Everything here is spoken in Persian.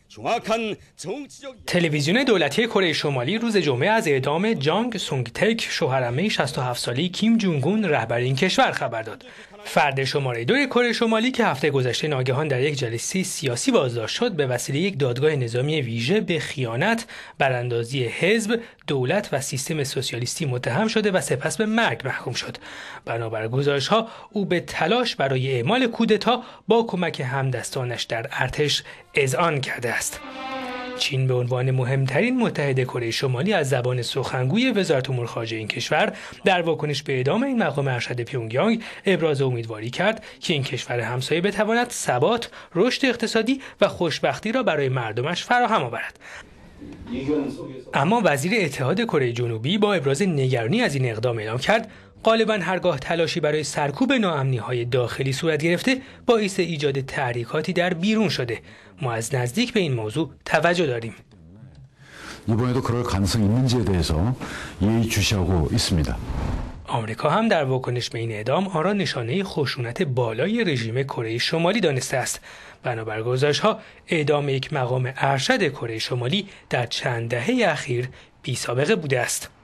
تلویزیون دولتی کره شمالی روز جمعه از اعدام جانگ سونگ تک، شوهرعمه 67 ساله کیم جونگ اون رهبر این کشور خبر داد. فرد شماره 2 کره شمالی که هفته گذشته ناگهان در یک جلسه سیاسی بازداشت شد، به وسیله یک دادگاه نظامی ویژه به خیانت، براندازی حزب، دولت و سیستم سوسیالیستی متهم شده و سپس به مرگ محکوم شد. بنابر گزارش‌ها او به تلاش برای اعمال کودتا با کمک همدستانش در ارتش اذعان کرده است. چین به عنوان مهمترین متحد کره شمالی از زبان سخنگوی وزارت امور خارجه این کشور در واکنش به اعدام این مقام ارشد پیونگیانگ ابراز امیدواری کرد که این کشور همسایه بتواند ثبات، رشد اقتصادی و خوشبختی را برای مردمش فراهم آورد. اما وزیر اتحاد کره جنوبی با ابراز نگرانی از این اقدام اعلام کرد غالباً هرگاه تلاشی برای سرکوب ناامنی‌های داخلی صورت گرفته باعث ایجاد تحریکاتی در بیرون شده. ما از نزدیک به این موضوع توجه داریم. 이번에도 그럴 가능성이 있는지에 대해서 예의주시하고 있습니다. آمریکا هم در واکنش به این اعدام آن را نشانه خشونت بالای رژیم کره شمالی دانسته است. بنابر گزارش‌ها اعدام یک مقام ارشد کره شمالی در چند دهه اخیر بی‌سابقه بوده است.